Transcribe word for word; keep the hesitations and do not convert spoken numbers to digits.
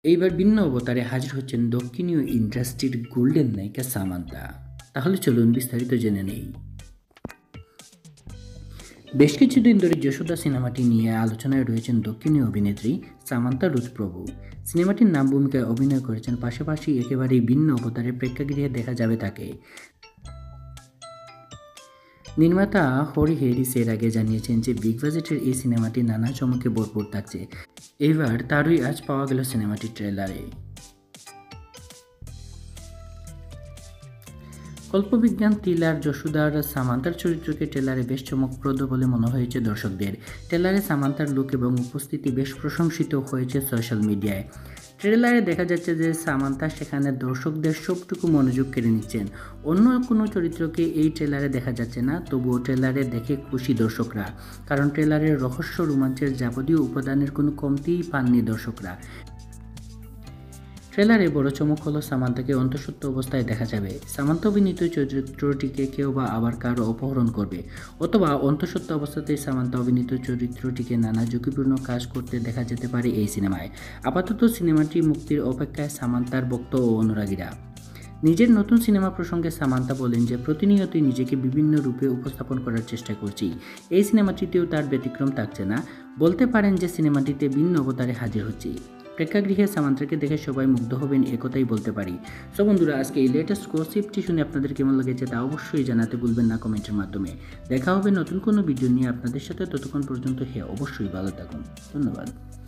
এইবার ভিন্ন অবতারে হাজির হচ্ছেন দক্ষিণীয় ইন্ডাস্ট্রির গোল্ডেন নায়িকা সামান্তা। তাহলে চলুন বিস্তারিত জেনে নেই। বেশ কিছুদিন ধরে যশোদা সিনেমাটি নিয়ে আলোচনায় রয়েছেন দক্ষিণীয় অভিনেত্রী সামান্তা রুথ প্রভু। সিনেমাটির নাম ভূমিকায় অভিনয় করেছেন, পাশাপাশি একেবারেই ভিন্ন অবতারে প্রেক্ষাগৃহে দেখা যাবে তাকে। নির্মাতা হরি হেরিস এর আগে জানিয়েছেন যে বিগ বাজেটের এই সিনেমাটি নানা চমকে ভরপুর থাকছে। এবার তারই আজ পাওয়া গেল সিনেমাটির ট্রেলারে। কল্পবিজ্ঞান থ্রিলার যশোদার সামান্তার চরিত্রকে ট্রেলারে বেশ চমকপ্রদ বলে মনে হয়েছে দর্শকদের। ট্রেলারে সামান্তার লুক এবং উপস্থিতি বেশ প্রশংসিত হয়েছে সোশ্যাল মিডিয়ায়। ট্রেলারে দেখা যাচ্ছে যে সামান্তা সেখানে দর্শকদের সবটুকু মনোযোগ কেড়ে নিচ্ছেন। অন্য কোনো চরিত্রকে এই ট্রেলারে দেখা যাচ্ছে না, তবুও ট্রেলারে দেখে খুশি দর্শকরা, কারণ ট্রেলারের রহস্য রোমাঞ্চের যাবতীয় উপাদানের কোনো কমতিই পাননি দর্শকরা। ট্রেলারে বড় চমক হলো সামান্তাকে অন্তঃসত্ত্বা অবস্থায় দেখা যাবে। সামান্তা অভিনীত চরিত্রটিকে কেউ বা আবার কারো অপহরণ করবে, অথবা অন্তঃসত্ত্বা অবস্থাতেই সামান্তা অভিনীত চরিত্রটিকে নানা ঝুঁকিপূর্ণ কাজ করতে দেখা যেতে পারে এই সিনেমায়। আপাতত সিনেমাটি মুক্তির অপেক্ষায় সামান্তার ভক্ত ও অনুরাগীরা। নিজের নতুন সিনেমা প্রসঙ্গে সামান্তা বলেন যে প্রতিনিয়তই নিজেকে বিভিন্ন রূপে উপস্থাপন করার চেষ্টা করছি। এই সিনেমাটিতেও তার ব্যতিক্রম থাকছে না। বলতে পারেন যে সিনেমাটিতে ভিন্ন অবতারে হাজির হচ্ছি। প্রেক্ষাগৃহে সামান্তাকে দেখে সবাই মুগ্ধ হবেন, একথাই বলতে পারি। সো বন্ধুরা, আজকে এই লেটেস্ট গসিপটি শুনে আপনাদের কেমন লেগেছে তা অবশ্যই জানাতে ভুলবেন না কমেন্টের মাধ্যমে। দেখা হবে নতুন কোনো ভিডিও নিয়ে আপনাদের সাথে, ততক্ষণ পর্যন্ত হে অবশ্যই ভালো থাকুন। ধন্যবাদ।